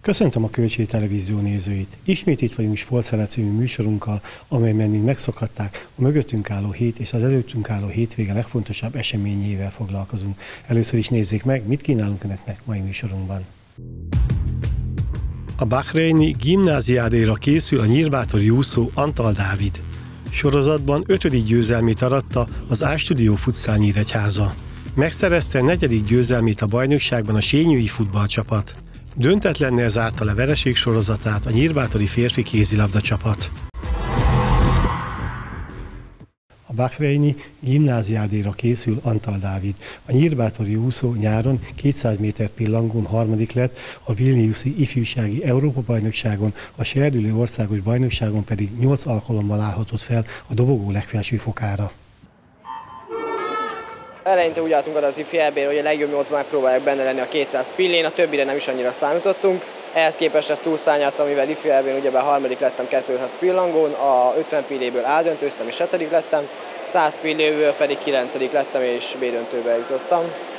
Köszöntöm a Kölcsei Televízió nézőit! Ismét itt vagyunk Sportszeret című műsorunkkal, amelyben még megszokhatták, a mögöttünk álló hét és az előttünk álló hétvége legfontosabb eseményével foglalkozunk. Először is nézzék meg, mit kínálunk önöknek mai műsorunkban. A bahreini gimnáziádéra készül a nyírbátori úszó Antal Dávid. Sorozatban 5. győzelmét aratta az A-Studio Futsal Nyíregyháza. Megszerezte 4. győzelmét a bajnokságban a sényői futballcsapat. Döntetlennél zárta le vereség sorozatát a nyírbátori férfi kézilabda csapat. A bahreini gimnáziádéra készül Antal Dávid. A nyírbátori úszó nyáron 200 méter pillangón harmadik lett, a Vilniuszi ifjúsági Európa-bajnokságon, a serdülő országos bajnokságon pedig 8 alkalommal állhatott fel a dobogó legfelső fokára. Eleinte úgy álltunk oda az ifi EB-re, hogy a legjobb 8 megpróbálják benne lenni a 200 pillén, a többire nem is annyira számítottunk. Ehhez képest ezt túlszárnyaltam, mivel ifi EB-n ugyebár harmadik lettem 200 pillangón, a 50 pilléből A-döntőztem és 7. lettem, 100 pilléből pedig 9. lettem és B-döntőbe jutottam.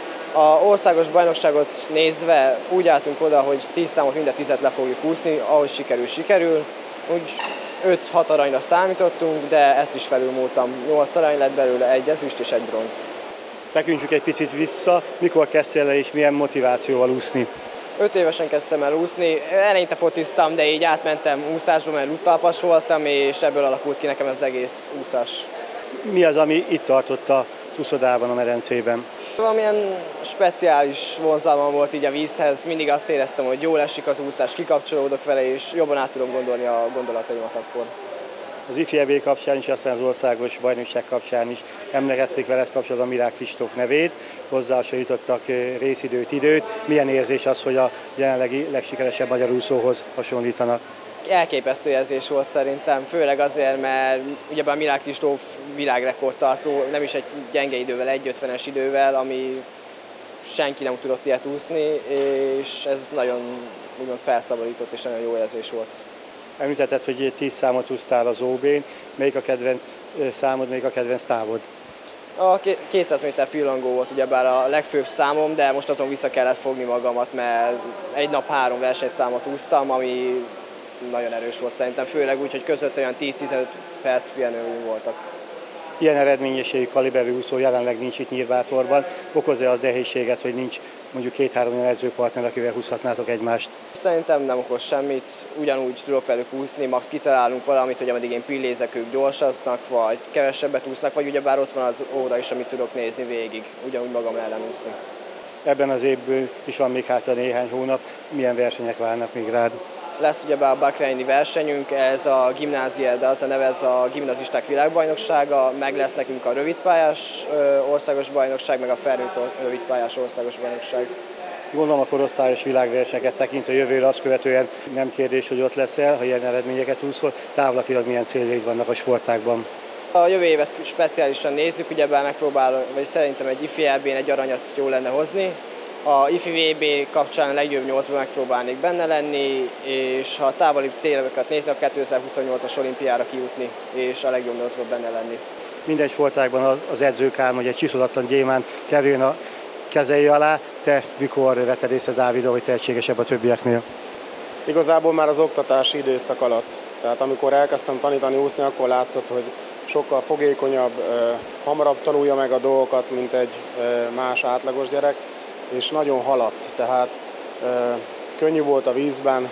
A országos bajnokságot nézve úgy álltunk oda, hogy 10 számot minden 10-et le fogjuk úszni, ahogy sikerül. Úgy 5-6 aranyra számítottunk, de ezt is felülmúltam. 8 arany lett belőle, 1 ezüst és 1 bronz. Tekintsük egy picit vissza, mikor kezdtél el és milyen motivációval úszni? 5 évesen kezdtem el úszni, eleinte fociztam, de így átmentem úszásba, mert úttalpas voltam, és ebből alakult ki nekem az egész úszás. Mi az, ami itt tartott az úszodában, a medencében? Valamilyen speciális vonzalmam volt így a vízhez, mindig azt éreztem, hogy jól esik az úszás, kikapcsolódok vele, és jobban át tudom gondolni a gondolataimat akkor. Az ifi EB kapcsán is, aztán az országos bajnokság kapcsán is emlegették veled kapcsolatban Milák Kristóf nevét, hozzá jutottak részidőt, időt. Milyen érzés az, hogy a jelenlegi legsikeresebb magyar úszóhoz hasonlítanak? Elképesztő érzés volt szerintem, főleg azért, mert ugyebár Milák Kristóf világrekordtartó, nem is egy gyenge idővel, 1.50-es idővel, ami senki nem tudott ilyet úszni, és ez nagyon úgymond felszabadított és nagyon jó érzés volt. Említetted, hogy 10 számot úsztál az OB-n. Melyik a kedvenc számod, melyik a kedvenc távod? A 200 méter pillangó volt ugyebár a legfőbb számom, de most azon vissza kellett fogni magamat, mert egy nap 3 versenyszámot úsztam, ami nagyon erős volt szerintem, főleg úgy, hogy között olyan 10-15 perc pihenőim voltak. Ilyen eredményességű kaliberű úszó jelenleg nincs itt Nyírbátorban. Okoz-e az nehézséget, hogy nincs mondjuk 2-3 olyan edzőpartner, akivel húzhatnátok egymást? Szerintem nem okoz semmit, ugyanúgy tudok velük úszni, max kitalálunk valamit, hogy ameddig én pillézek, ők gyorsaznak, vagy kevesebbet úsznak, vagy ugyebár ott van az óra is, amit tudok nézni végig, ugyanúgy magam ellen úszni. Ebben az évből is van még hátra néhány hónap. Milyen versenyek várnak még rád? Lesz ugyebár a bahreini versenyünk, ez a gimnázia, de az a neve, ez a gimnazisták világbajnoksága, meg lesz nekünk a rövidpályás országos bajnokság, meg a felnőtt rövidpályás országos bajnokság. Gondolom a korosztályos világversenyeket tekintve jövőre azt követően nem kérdés, hogy ott leszel, ha ilyen eredményeket úszol. Távlatilag milyen céljaid vannak a sportágban? A jövő évet speciálisan nézzük, ugyebár megpróbálom, vagy szerintem egy ifi EB-n egy aranyat jó lenne hozni. A ifi VB kapcsán a legjobb 8-ban megpróbálnék benne lenni, és ha távolibb célokat nézek, a 2028-as olimpiára kijutni, és a legjobb 8-ban benne lenni. Minden sportágban az edzők álma, hogy egy csiszolatlan gyémánt kerüljön a kezei alá. Te mikor vetted észre, Dávid, hogy tehetségesebb a többieknél? Igazából már az oktatási időszak alatt. Tehát amikor elkezdtem tanítani úszni, akkor látszott, hogy sokkal fogékonyabb, hamarabb tanulja meg a dolgokat, mint egy más átlagos gyerek, és nagyon haladt, tehát könnyű volt a vízben,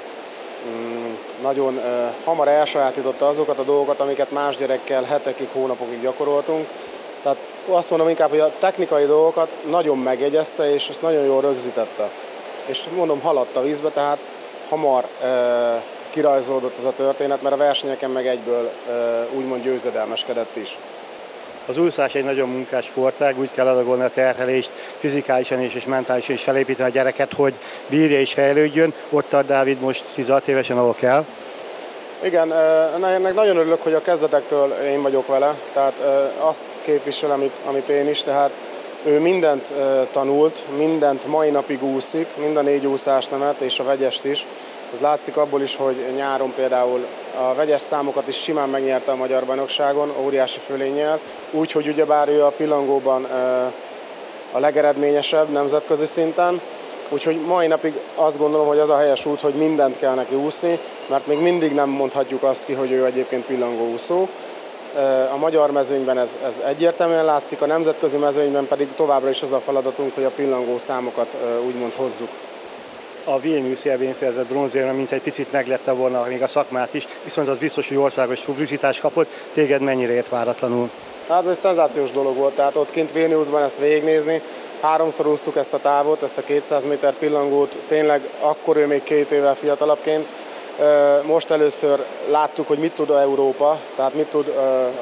nagyon hamar elsajátította azokat a dolgokat, amiket más gyerekkel hetekig, hónapokig gyakoroltunk. Tehát azt mondom inkább, hogy a technikai dolgokat nagyon megjegyezte, és ezt nagyon jól rögzítette. És mondom, haladt a vízbe, tehát hamar kirajzolódott ez a történet, mert a versenyeken meg egyből úgymond győzedelmeskedett is. Az úszás egy nagyon munkás sportág, úgy kell adagolni a terhelést, fizikálisan és mentálisan is felépíteni a gyereket, hogy bírja és fejlődjön. Ott tart Dávid most 16 évesen, ahol kell. Igen, ennek nagyon örülök, hogy a kezdetektől én vagyok vele, tehát azt képviselem, amit én is, tehát ő mindent tanult, mindent mai napig úszik, mind a 4 úszásnemet és a vegyest is. Ez látszik abból is, hogy nyáron például a vegyes számokat is simán megnyerte a magyar bajnokságon, óriási fölénnyel, úgyhogy ugyebár ő a pillangóban a legeredményesebb nemzetközi szinten, Úgyhogy mai napig azt gondolom, hogy az a helyes út, hogy mindent kell neki úszni, mert még mindig nem mondhatjuk azt ki, hogy ő egyébként pillangóúszó. A magyar mezőnyben ez egyértelműen látszik, a nemzetközi mezőnyben pedig továbbra is az a feladatunk, hogy a pillangó számokat úgymond hozzuk. A Vilnius EB-n szerzett bronzérme mint egy picit meglepte volna még a szakmát is, viszont az biztos, hogy országos publicitást kapott. Téged mennyire ért váratlanul? Hát ez egy szenzációs dolog volt, tehát ott kint Vilniusban ezt végignézni. 3-szor úsztuk ezt a távot, ezt a 200 méter pillangót, tényleg akkor ő még 2 évvel fiatalabbként. Most először láttuk, hogy mit tud Európa, tehát mit tud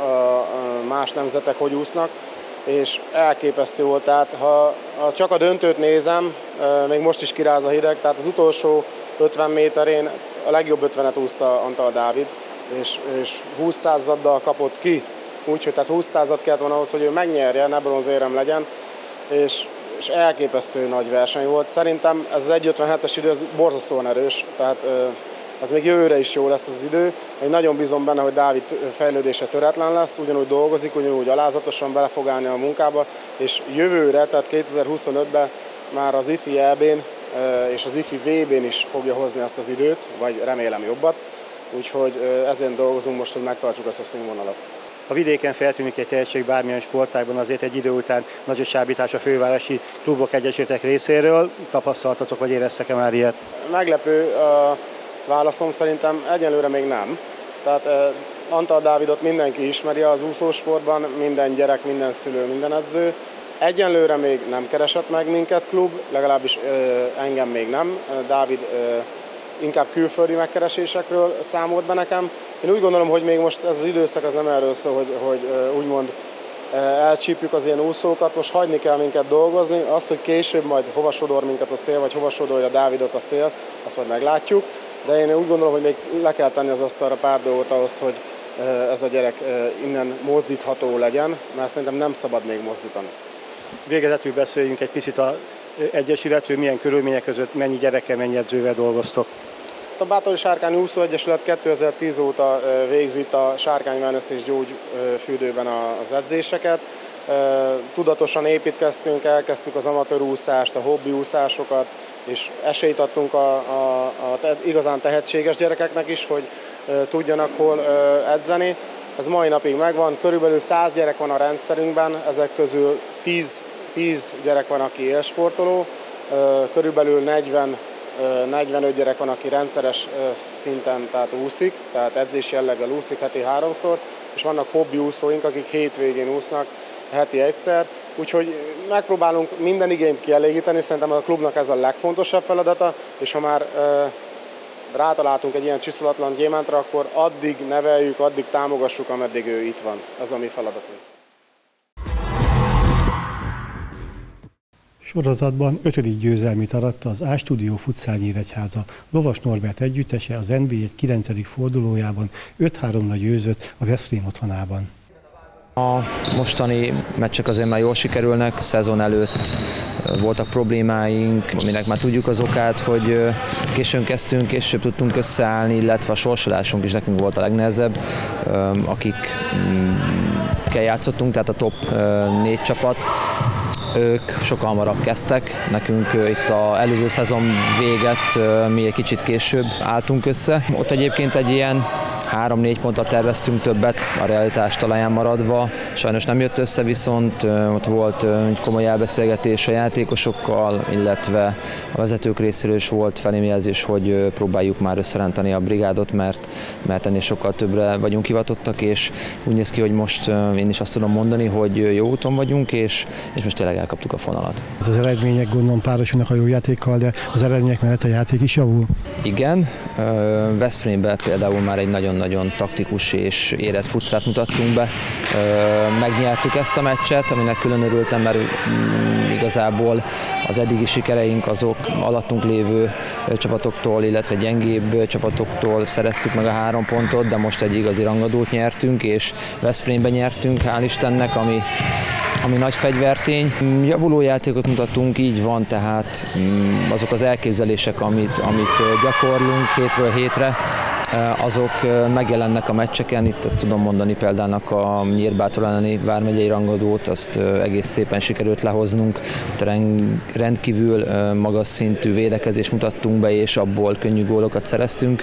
más nemzetek, hogy úsznak, és elképesztő volt. Tehát ha csak a döntőt nézem, még most is kiráz a hideg, tehát az utolsó 50 méterén a legjobb 50-et úszta Antal Dávid, és 20 századdal kapott ki, úgyhogy tehát 20 század kellett volna ahhoz, hogy ő megnyerje, ne bronzérem legyen, és elképesztő nagy verseny volt. Szerintem ez az 1.57-es idő, ez borzasztóan erős, tehát ez még jövőre is jó lesz az idő. Én nagyon bízom benne, hogy Dávid fejlődése töretlen lesz, ugyanúgy dolgozik, ugyanúgy alázatosan bele fog állni a munkába, és jövőre, tehát 2025-ben már az IFI EB-n és az IFI VB-n is fogja hozni azt az időt, vagy remélem jobbat. Úgyhogy ezért dolgozunk most, hogy megtartsuk ezt a színvonalat. A vidéken feltűnik egy tehetség bármilyen sportágban, azért egy idő után nagy a csábítás a fővárosi klubok, egyesületek részéről. Tapasztaltatok, vagy éreztek-e már ilyet? Meglepő a válaszom, szerintem egyelőre még nem. Tehát Antal Dávidot mindenki ismeri az úszósportban, minden gyerek, minden szülő, minden edző. Egyenlőre még nem keresett meg minket klub, legalábbis engem még nem. Dávid inkább külföldi megkeresésekről számolt be nekem. Én úgy gondolom, hogy még most ez az időszak az nem erről szól, hogy úgymond elcsípjük az ilyen úszókat, most hagyni kell minket dolgozni. Az, hogy később majd hova sodor minket a szél, vagy hova sodorja Dávidot a szél, azt majd meglátjuk. De én úgy gondolom, hogy még le kell tenni az asztalra pár dolgot ahhoz, hogy ez a gyerek innen mozdítható legyen, mert szerintem nem szabad még mozdítani. Végezetül beszéljünk egy picit az egyesületről, milyen körülmények között, mennyi gyerekkel, mennyi edzővel dolgoztok. A Bátori Sárkány Úszó Egyesület 2010 óta végzi a Sárkány Wellness és Gyógyfürdőben az edzéseket. Tudatosan építkeztünk, elkezdtük az amatőr úszást, a hobbi úszásokat, és esélyt adtunk a igazán tehetséges gyerekeknek is, hogy tudjanak hol edzeni. Ez mai napig megvan, körülbelül 100 gyerek van a rendszerünkben, ezek közül 10 gyerek van, aki élsportoló, körülbelül 45 gyerek van, aki rendszeres szinten tehát úszik, tehát edzési jelleggel úszik heti 3-szor, és vannak hobbi úszóink, akik hétvégén úsznak heti egyszer. Úgyhogy megpróbálunk minden igényt kielégíteni, szerintem a klubnak ez a legfontosabb feladata, és ha már rátaláltunk egy ilyen csiszolatlan gyémántra, akkor addig neveljük, addig támogassuk, ameddig ő itt van. Ez a mi feladatunk. Sorozatban 5. győzelmét aratta az A-Studio Futsal Nyíregyháza. Lovas Norbert együttese az NB1 9. fordulójában 5-3-ra győzött a Veszprém otthonában. A mostani meccsek azért már jól sikerülnek, szezon előtt voltak problémáink, aminek már tudjuk az okát, hogy későn kezdtünk, később tudtunk összeállni, illetve a sorsolásunk is nekünk volt a legnehezebb, akikkel játszottunk, tehát a top 4 csapat. Ők sokkal hamarabb kezdtek, nekünk itt az előző szezon véget mi egy kicsit később álltunk össze. Ott egyébként egy ilyen 3-4 ponttal terveztünk többet, a realitás talaján maradva. Sajnos nem jött össze, viszont ott volt egy komoly elbeszélgetés a játékosokkal, illetve a vezetők részéről is volt felém jelzés, hogy próbáljuk már összerántani a brigádot, mert ennél sokkal többre vagyunk hivatottak, és úgy néz ki, hogy most én is azt tudom mondani, hogy jó úton vagyunk, és most tényleg elkaptuk a fonalat. Ez az eredmények gondolom párosulnak a jó játékkal, de az eredmények mellett a játék is javul? Igen, Veszprémben például már egy nagyon-nagyon taktikus és érett futszát mutattunk be. Megnyertük ezt a meccset, aminek külön örültem, mert igazából az eddigi sikereink azok alattunk lévő csapatoktól, illetve gyengébb csapatoktól szereztük meg a 3 pontot, de most egy igazi rangadót nyertünk, és Veszprémben nyertünk, hál' Istennek, ami nagy fegyvertény. Javuló játékot mutattunk, így van, tehát azok az elképzelések, amit gyakorlunk hétről hétre, azok megjelennek a meccseken. Itt ezt tudom mondani példának a Nyírbátor elleni vármegyei rangadót, azt egész szépen sikerült lehoznunk. Rendkívül magas szintű védekezést mutattunk be, és abból könnyű gólokat szereztünk.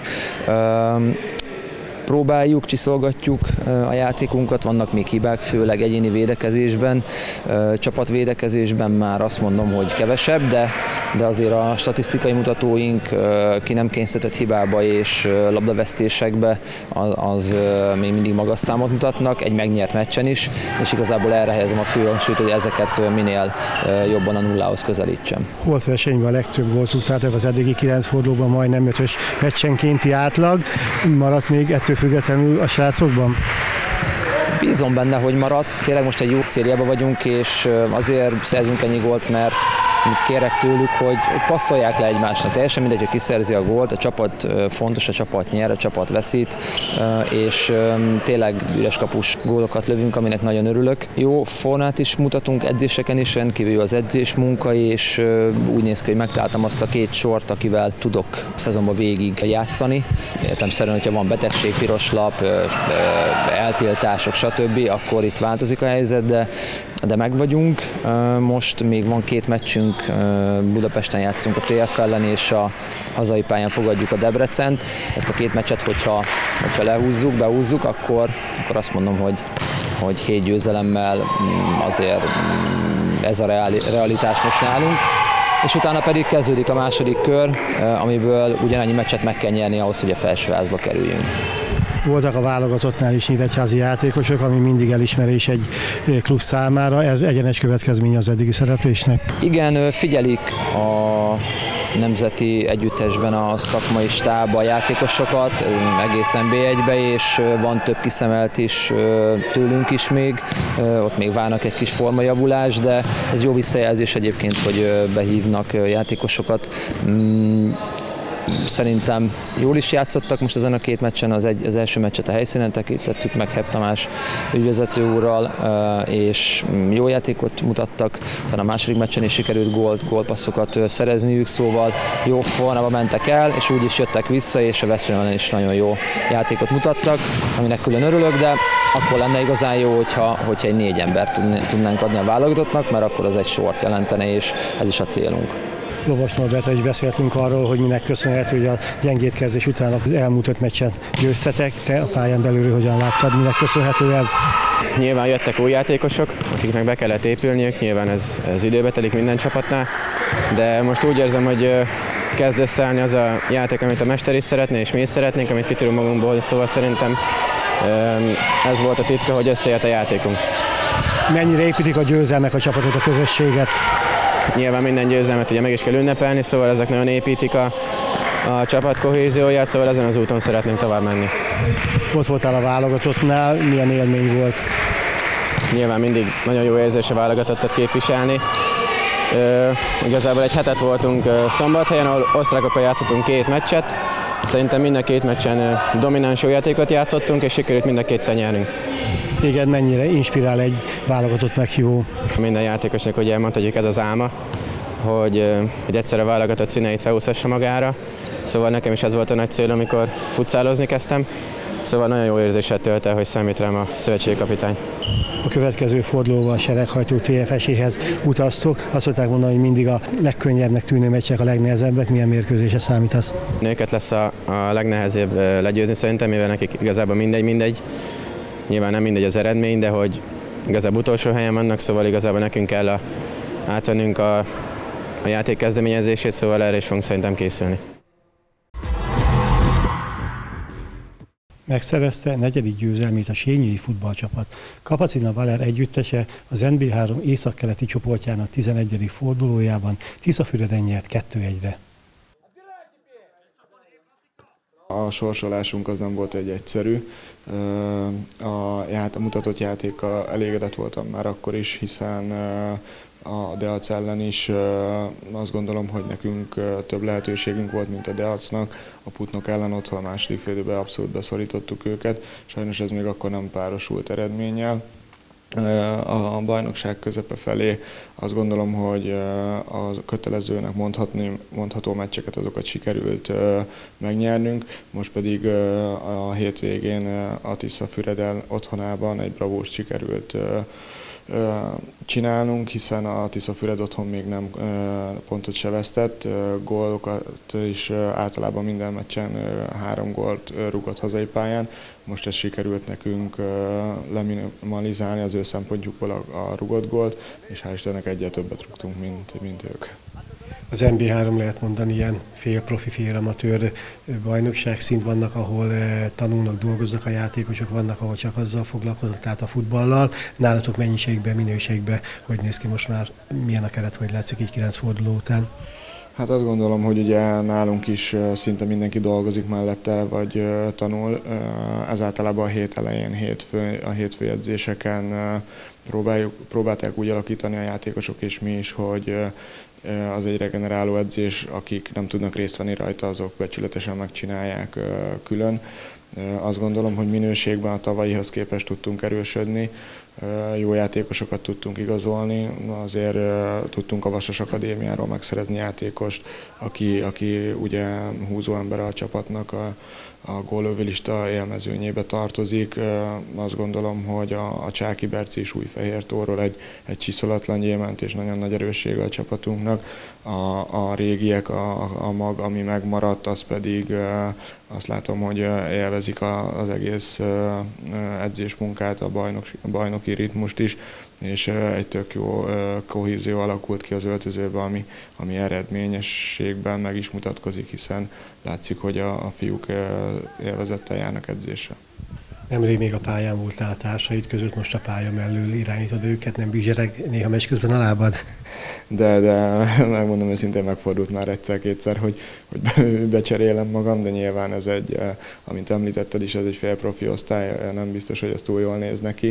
Próbáljuk, csiszolgatjuk a játékunkat, vannak még hibák, főleg egyéni védekezésben, csapatvédekezésben már azt mondom, hogy kevesebb, de azért a statisztikai mutatóink ki nem kényszerített hibába és labdavesztésekbe az még mindig magas számot mutatnak, egy megnyert meccsen is, és igazából erre helyezem a fő hangsúlyt, hogy ezeket minél jobban a nullához közelítsem. Volt versenyben a legtöbb góltuk, tehát az eddigi 9 fordulóban majdnem 5-ös meccsenkénti átlag, maradt még ettől függetlenül a srácokban? Bízom benne, hogy maradt. Tényleg most egy jó szériában vagyunk, és azért szerzünk ennyi gólt, mert amit kérek tőlük, hogy passzolják le egymásnak. Teljesen mindegy, hogy kiszerzi a gólt, a csapat fontos, a csapat nyer, a csapat veszít, és tényleg üres kapus gólokat lövünk, aminek nagyon örülök. Jó formát is mutatunk edzéseken is, rendkívül jó az edzés munka, és úgy néz ki, hogy megtaláltam azt a két sort, akivel tudok szezonban végig játszani. Értelemszerűen, hogyha van betegség, piros lap, eltiltások, stb., akkor itt változik a helyzet, de meg vagyunk. Most még van 2 meccsünk, Budapesten játszunk a TF ellen, és a hazai pályán fogadjuk a Debrecent. Ezt a 2 meccset, hogyha behúzzuk, akkor azt mondom, hogy 7 győzelemmel azért ez a realitás most nálunk. És utána pedig kezdődik a második kör, amiből ugyanannyi meccset meg kell nyerni ahhoz, hogy a felsőházba kerüljünk. Voltak a válogatottnál is nyíregyházi játékosok, ami mindig elismerés egy klub számára. Ez egyenes következménye az eddigi szereplésnek? Igen, figyelik a nemzeti együttesben a szakmai stáb a játékosokat, egészen B1-be, és van több kiszemelt is tőlünk is még, ott még várnak egy kis formajavulás, de ez jó visszajelzés egyébként, hogy behívnak játékosokat. Szerintem jól is játszottak most ezen a 2 meccsen, az első meccset a helyszínen tekintettük meg Hepp Tamás ügyvezető úrral, és jó játékot mutattak, utána a második meccsen is sikerült gólpasszokat szerezniük, szóval jó formában mentek el, és úgy is jöttek vissza, és a Veszprém ellen is nagyon jó játékot mutattak, aminek külön örülök, de akkor lenne igazán jó, hogyha egy 4 embert tudnánk adni a válogatottnak, mert akkor az egy sort jelentene, és ez is a célunk. Lovas Norberttel is beszéltünk arról, hogy minek köszönhető, hogy a gyengébb kezdés után az elmúlt 5 meccsen győztetek. Te a pályán belülről hogyan láttad, minek köszönhető ez? Nyilván jöttek új játékosok, akiknek be kellett épülniük, nyilván ez időbe telik minden csapatnál, de most úgy érzem, hogy kezd összeállni az a játék, amit a mester is szeretné, és mi is szeretnénk, amit ki tudunk magunkból, szóval szerintem ez volt a titka, hogy összejött a játékunk. Mennyire építik a győzelmek a csapatot, a közösséget? Nyilván minden győzelmet ugye meg is kell ünnepelni, szóval ezek nagyon építik a csapat kohézióját, szóval ezen az úton szeretnénk tovább menni. Ott voltál a válogatottnál, milyen élmény volt? Nyilván mindig nagyon jó érzés a válogatottat képviselni. Igazából egy hetet voltunk Szombathelyen, ahol osztrákokkal játszottunk 2 meccset. Szerintem mind a 2 meccsen domináns jó játékot játszottunk, és sikerült mind a 2-szer nyernünk. Téged mennyire inspirál egy válogatott meghívó? Minden játékosnak ugye elmondhatjuk, ez az álma, hogy egyszer a válogatott színeit felhúzhassa magára. Szóval nekem is ez volt a nagy cél, amikor futszálozni kezdtem. Szóval nagyon jó érzéssel tölt el, hogy számít rám a szövetségi kapitány. A következő fordulóban a sereghajtó TFS-éhez utaztok. Azt szokták mondani, hogy mindig a legkönnyebbnek tűnő meccsek a legnehezebbek. Milyen mérkőzésre számítasz? Nőket lesz a legnehezebb legyőzni szerintem, mivel nekik igazából mindegy. Nyilván nem mindegy az eredmény, de hogy igazából utolsó helyen vannak, szóval igazából nekünk kell átvennünk a játék kezdeményezését, szóval erre is fogunk szerintem készülni. Megszerezte 4. győzelmét a sényői futballcsapat. Kapacina Valer együttese az NB3 északkeleti csoportjának 11. fordulójában Tiszafüreden nyert 2-1-re. A sorsolásunk az nem volt egy egyszerű. A mutatott játékkal elégedett voltam már akkor is, hiszen a Deac ellen is azt gondolom, hogy nekünk több lehetőségünk volt, mint a Deacnak. A Putnok ellen otthon a második félidőben abszolút beszorítottuk őket. Sajnos ez még akkor nem párosult eredménnyel. a bajnokság közepe felé azt gondolom, hogy a kötelezőnek mondható meccseket azokat sikerült megnyernünk, most pedig a hétvégén a Tiszafüred otthonában egy bravúrt sikerült csinálnunk, hiszen a Tiszafüred otthon még nem pontot se vesztett, gólokat is általában minden meccsen 3 gólt rúgott hazai pályán. Most ez sikerült nekünk leminimalizálni az ő szempontjukból a rúgott gólt, és hál' Istennek egyet többet rúgtunk, mint ők. Az NB3 lehet mondani ilyen fél-profi, fél-amatőr bajnokság szint, vannak, ahol tanulnak, dolgoznak a játékosok, vannak, ahol csak azzal foglalkoznak, tehát a futballal. Nálatok mennyiségben, minőségben, hogy néz ki most már, milyen a keret, hogy látszik így 9 forduló után? Hát azt gondolom, hogy ugye nálunk is szinte mindenki dolgozik mellette, vagy tanul. Ez általában a hét elején, a hétfő edzéseken próbálták úgy alakítani a játékosok és mi is, hogy az egy regeneráló edzés, akik nem tudnak részt venni rajta, azok becsületesen megcsinálják külön. Azt gondolom, hogy minőségben a tavalyihoz képest tudtunk erősödni, jó játékosokat tudtunk igazolni, azért tudtunk a Vasas Akadémiáról megszerezni játékost, aki ugye húzó ember a csapatnak, a góllövőlista élmezőnyébe tartozik. Azt gondolom, hogy a Csáki Berci is Újfehértóról egy csiszolatlan gyémánt és nagyon nagy erőssége a csapatunknak. A régiek, a mag, ami megmaradt, az pedig azt látom, hogy élvezik az egész edzésmunkát, a bajnoki ritmust is, és egy tök jó kohézió alakult ki az öltözőben, ami eredményességben meg is mutatkozik, hiszen látszik, hogy a fiúk élvezettel járnak edzésre. Nemrég még a pályán voltál a társaid között, most a pálya mellől irányítod őket, nem bizsereg néha meccs közben a lábad? De megmondom őszintén, megfordult már egyszer-kétszer, hogy becserélem magam, de nyilván ez egy, amint említetted is, ez egy félprofi osztály, nem biztos, hogy ez túl jól néz neki.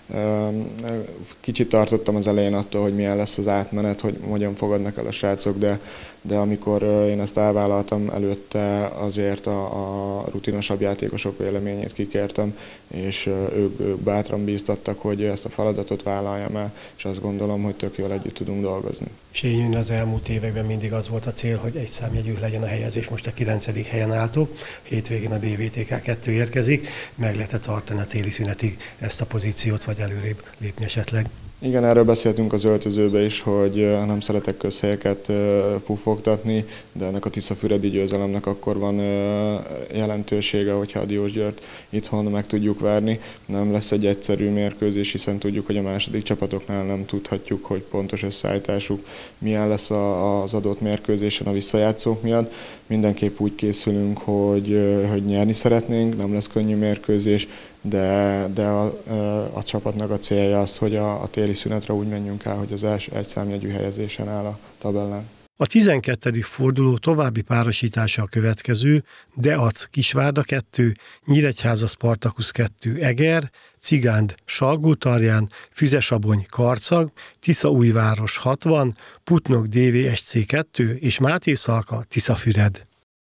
Kicsit tartottam az elején attól, hogy milyen lesz az átmenet, hogy hogyan fogadnak el a srácok, de amikor én ezt elvállaltam előtte, azért a rutinosabb játékosok véleményét kikértem, és ők bátran bíztattak, hogy ezt a feladatot vállaljam el, és azt gondolom, hogy tök jól együtt tudunk dolgozni. Sényűn az elmúlt években mindig az volt a cél, hogy egy számjegyű legyen a helyezés, most a 9. helyen álltok, hétvégén a DVTK 2 érkezik, meg lehet tartani a téli szünetig ezt a pozíciót, vagy előrébb lépni esetleg? Igen, erről beszéltünk az öltözőbe is, hogy nem szeretek közhelyeket pufogtatni, de ennek a tiszafüredi győzelemnek akkor van jelentősége, hogyha a Diósgyőrt itthon meg tudjuk verni. Nem lesz egy egyszerű mérkőzés, hiszen tudjuk, hogy a második csapatoknál nem tudhatjuk, hogy pontos összeállításuk milyen lesz az adott mérkőzésen a visszajátszók miatt. Mindenképp úgy készülünk, hogy nyerni szeretnénk, nem lesz könnyű mérkőzés, de a csapatnak a célja az, hogy a téli szünetre úgy menjünk el, hogy az első egyszámjegyű helyezésen áll a tabellán. A 12. forduló további párosítása a következő: Deac Kisvárda 2, Nyíregyháza Spartacus 2 Eger, Cigánd Salgótarján, Füzesabony Karcag, Tiszaújváros 60, Putnok DVSC 2 és Máté Szalka Tiszafüred.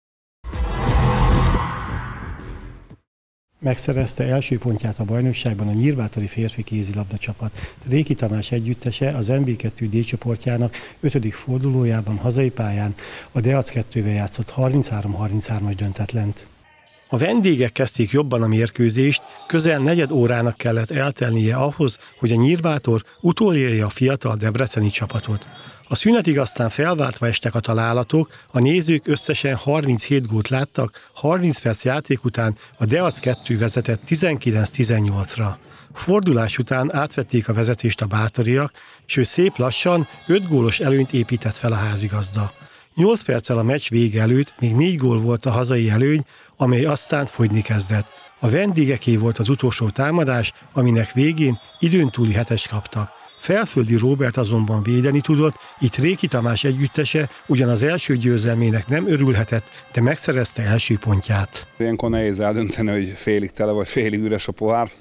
Megszerezte első pontját a bajnokságban a nyírbátori férfi kézilabda csapat. Réki Tamás együttese az NB2 D csoportjának 5. fordulójában hazai pályán a Deac 2-vel játszott 33-33-as döntetlent. A vendégek kezdték jobban a mérkőzést, közel negyed órának kellett eltelnie ahhoz, hogy a Nyírbátor utolérje a fiatal debreceni csapatot. A szünetig aztán felváltva estek a találatok, a nézők összesen 37 gólt láttak, 30 perc játék után a Deac 2 vezetett 19-18-ra. Fordulás után átvették a vezetést a bátoriak, és ő szép lassan 5 gólos előnyt épített fel a házigazda. 8 perccel a meccs vége előtt még 4 gól volt a hazai előny, amely aztán fogyni kezdett. A vendégeké volt az utolsó támadás, aminek végén időn túli 7-est kaptak. Felföldi Róbert azonban védeni tudott, itt Réki Tamás együttese ugyan az első győzelmének nem örülhetett, de megszerezte első pontját. Ilyenkor nehéz eldönteni, hogy félig tele vagy félig üres a pohár.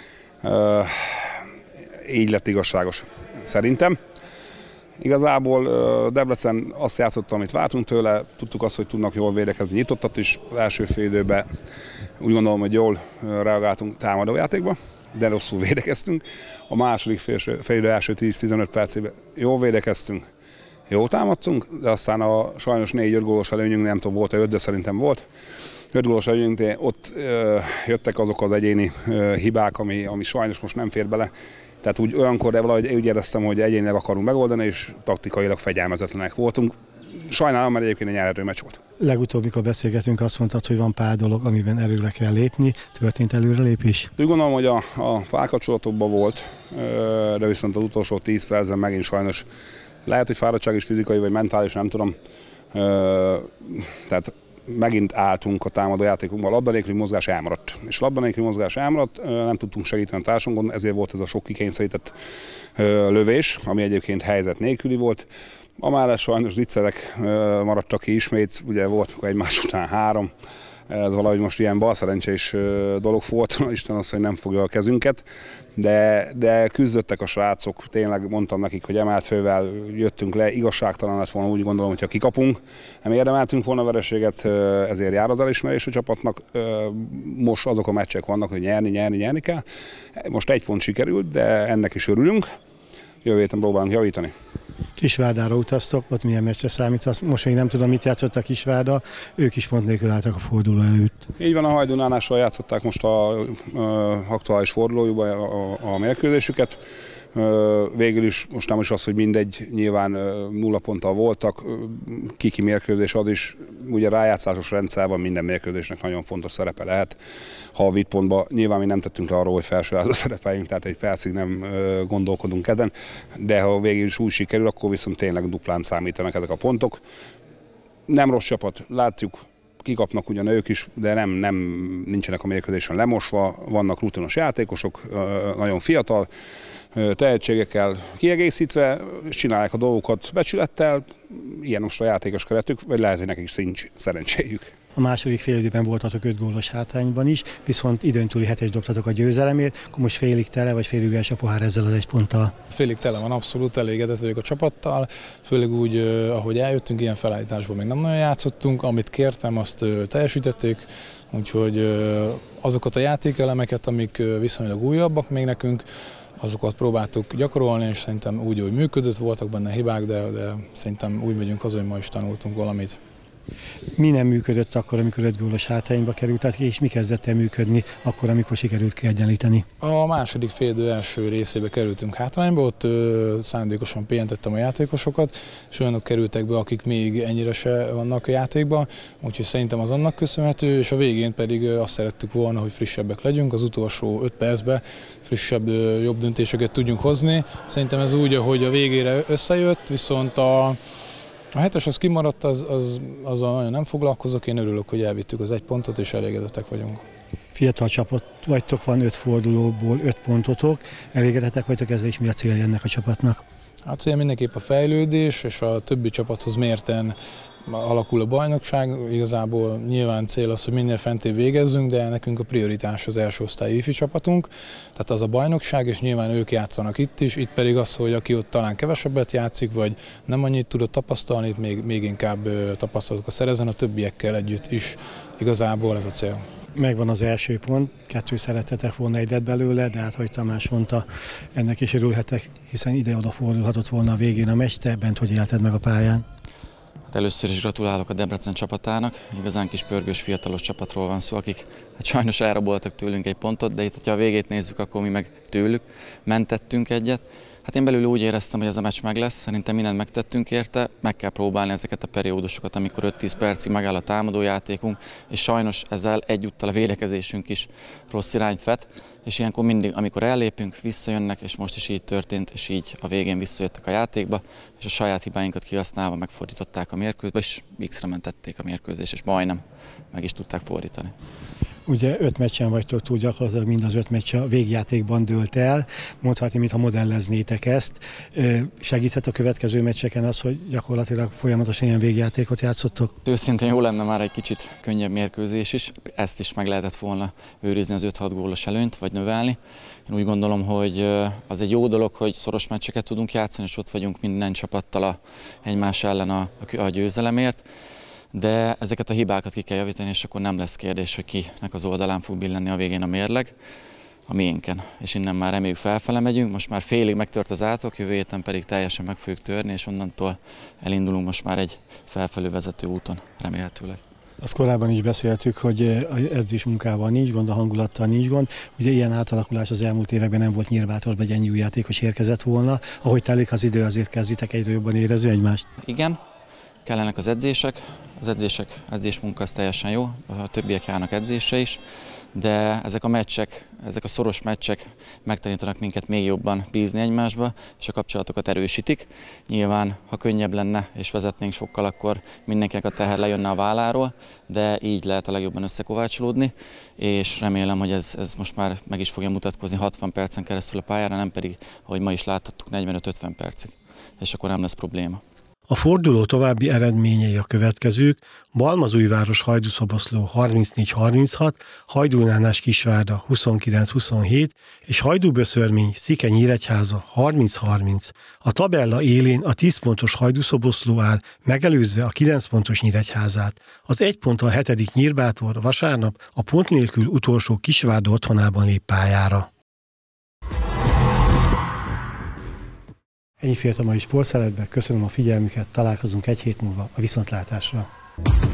Így lett igazságos szerintem. Igazából Debrecen azt játszotta, amit vártunk tőle, tudtuk azt, hogy tudnak jól védekezni, nyitottat is az első fél időben. Úgy gondolom, hogy jól reagáltunk támadójátékba. de rosszul védekeztünk. A második félidő első 10-15 percében jól védekeztünk, jól támadtunk, de aztán sajnos 4-5 gólos előnyünk, nem tudom, volt-e 5, de szerintem volt. 5 gólos előnyünk, de ott jöttek azok az egyéni hibák, ami sajnos most nem fér bele. Tehát olyankor valahogy úgy éreztem, hogy egyénileg akarunk megoldani, és taktikailag fegyelmezetlenek voltunk. Sajnálom, mert egyébként egy nyerhető meccs volt. Legutóbb, mikor beszélgetünk, azt mondtad, hogy van pár dolog, amiben előre kell lépni. Történt előrelépés? Úgy gondolom, hogy a párkapcsolatokban volt, de viszont az utolsó 10 percben megint sajnos lehet, hogy fáradtság is fizikai vagy mentális, nem tudom. Tehát megint álltunk a támadó játékunkban, a labda nélküli mozgás elmaradt. És labda nélküli mozgás elmaradt, nem tudtunk segíteni a társunkon, ezért volt ez a sok kikényszerített lövés, ami egyébként helyzet nélküli volt. Amellett sajnos zicserek maradtak ki ismét, ugye volt egymás után 3. Ez valahogy most ilyen balszerencsés dolog volt, Isten azt, hogy nem fogja a kezünket, de küzdöttek a srácok, tényleg mondtam nekik, hogy emelt fővel jöttünk le, igazságtalan lett volna, úgy gondolom, hogyha kikapunk, nem érdemeltünk volna vereséget, ezért jár az elismerés a csapatnak. Most azok a meccsek vannak, hogy nyerni kell. Most 1 pont sikerült, de ennek is örülünk, jövő héten próbálunk javítani. Kisvárdára utaztok, ott milyen meccsre számítasz? Most még nem tudom, mit játszott a Kisvárda, ők is pont nélkül álltak a forduló előtt. Így van, a Hajdunánással játszották most az aktuális fordulójukban a mérkőzésüket. Végül is most nem is az, hogy mindegy, nyilván 0 ponttal voltak, kiki mérkőzés az is, ugye rájátszásos rendszerben minden mérkőzésnek nagyon fontos szerepe lehet. Ha a vitpontban nyilván mi nem tettünk le arról, hogy felsőházba szerepeljünk, tehát egy percig nem gondolkodunk ezen, de ha végül is úgy sikerül, akkor viszont tényleg duplán számítanak ezek a pontok. Nem rossz csapat, látjuk, kikapnak ugyan ők is, de nincsenek a mérkőzésen lemosva, vannak rutinos játékosok, nagyon fiatal, tehetségekkel kiegészítve, és csinálják a dolgokat becsülettel, ilyen most a játékos keretük, vagy lehet, hogy nekik sincs szerencséjük. A második félidőben voltatok 5 gólos hátrányban is, viszont időn túli 7-es dobtatok a győzelemért, akkor most félig tele vagy félig üres a pohár ezzel az 1 ponttal? Félig tele van, abszolút elégedett vagyok a csapattal, főleg úgy, ahogy eljöttünk, ilyen felállításban még nem nagyon játszottunk, amit kértem, azt teljesítették, úgyhogy azokat a játékelemeket, amik viszonylag újabbak még nekünk, azokat próbáltuk gyakorolni, és szerintem úgy működött, voltak benne hibák, de szerintem úgy megyünk haza, hogy ma is tanultunk valamit. Mi nem működött akkor, amikor 5 gólos hátrányba kerültek, és mi kezdett el működni akkor, amikor sikerült kiegyenlíteni? A második félidő első részébe kerültünk hátrányba, ott szándékosan pihentettem a játékosokat, és olyanok kerültek be, akik még ennyire se vannak a játékban, úgyhogy szerintem az annak köszönhető, és a végén pedig azt szerettük volna, hogy frissebbek legyünk, az utolsó 5 percben frissebb, jobb döntéseket tudjunk hozni. Szerintem ez úgy, ahogy a végére összejött, viszont a 7-es az kimaradt, azzal nagyon nem foglalkozok, én örülök, hogy elvittük az 1 pontot, és elégedettek vagyunk. Fiatal csapat vagytok, van 5 fordulóból 5 pontotok, elégedettek vagytok ezzel, és mi a célja ennek a csapatnak? A célja mindenképp a fejlődés, és a többi csapathoz mérten alakul a bajnokság. Igazából nyilván cél az, hogy minél fentebb végezzünk, de nekünk a prioritás az első osztályú ifi csapatunk. Tehát az a bajnokság, és nyilván ők játszanak itt is, itt pedig az, hogy aki ott talán kevesebbet játszik, vagy nem annyit tudott tapasztalni, itt még inkább tapasztalatokat szerezzen, a többiekkel együtt is igazából ez a cél. Megvan az első pont, 2 szerettetek volna 1 belőle, de hát, hogy Tamás mondta, ennek is örülhetek, hiszen ide-oda fordulhatott volna a végén a meccs, te bent hogy élted meg a pályán? Hát először is gratulálok a Debrecen csapatának, igazán kis pörgős fiatalos csapatról van szó, akik hát sajnos elraboltak tőlünk 1 pontot, de itt, ha a végét nézzük, akkor mi meg tőlük mentettünk egyet. Hát én belül úgy éreztem, hogy ez a meccs meg lesz, szerintem mindent megtettünk érte, meg kell próbálni ezeket a periódusokat, amikor 5-10 percig megáll a támadójátékunk, és sajnos ezzel egyúttal a védekezésünk is rossz irányt vet, és ilyenkor mindig, amikor ellépünk, visszajönnek, és most is így történt, és így a végén visszajöttek a játékba, és a saját hibáinkat kihasználva megfordították a mérkőzést, és X-re mentették a mérkőzést, és majdnem meg is tudták fordítani. Ugye 5 meccsen vagytok túl, gyakorlatilag mind az 5 meccs a végjátékban dőlt el. Mondhatni, mintha modelleznétek ezt. Segíthet a következő meccseken az, hogy gyakorlatilag folyamatosan ilyen végjátékot játszottok? Őszintén jó lenne már egy kicsit könnyebb mérkőzés is. Ezt is meg lehetett volna őrizni az 5-6 gólos előnyt, vagy növelni. Én úgy gondolom, hogy az egy jó dolog, hogy szoros meccseket tudunk játszani, és ott vagyunk minden csapattal egymás ellen a győzelemért. De ezeket a hibákat ki kell javítani, és akkor nem lesz kérdés, hogy kinek az oldalán fog billenni a végén a mérleg. a miénken. És innen már reméljük felfele megyünk, most már félig megtört az átok, jövő héten pedig teljesen meg fogjuk törni, és onnantól elindulunk most már egy felfelé vezető úton, remélhetőleg. Azt korábban is beszéltük, hogy az edzés munkával nincs gond, a hangulattal nincs gond. Ugye ilyen átalakulás az elmúlt években nem volt Nyírbátorban, egy ennyi új játékos érkezett volna. Ahogy telik az idő, azért kezditek egyre jobban érezni egymást. Igen, kellenek az edzések, edzésmunka az teljesen jó, a többiek járnak edzésre is, de ezek a meccsek, ezek a szoros meccsek megtanítanak minket még jobban bízni egymásba, és a kapcsolatokat erősítik. Nyilván, ha könnyebb lenne és vezetnénk sokkal, akkor mindenkinek a teher lejönne a válláról, de így lehet a legjobban összekovácsolódni, és remélem, hogy ez most már meg is fogja mutatkozni 60 percen keresztül a pályára, nem pedig, ahogy ma is láthattuk, 45-50 percig, és akkor nem lesz probléma. A forduló további eredményei a következők: Balmazújváros Hajdú-Szoboszló 34-36, Hajdú-Nánás-Kisvárda 29-27 és Hajdú-Böszörmény Szike-Nyíregyháza 30-30. A tabella élén a 10 pontos Hajdú-Szoboszló áll, megelőzve a 9 pontos Nyíregyházát. Az 1 ponttal 7. Nyírbátor vasárnap a pont nélkül utolsó Kisvárda otthonában lép pályára. Ennyi fért a mai sportszeletbe, köszönöm a figyelmüket, találkozunk egy hét múlva a viszontlátásra.